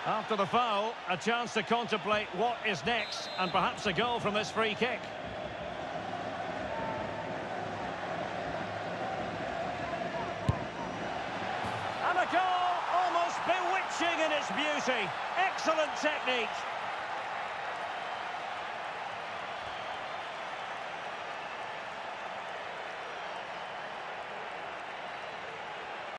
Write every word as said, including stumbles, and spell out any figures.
After the foul, a chance to contemplate what is next, and perhaps a goal from this free kick. And a goal, almost bewitching in its beauty. Excellent technique.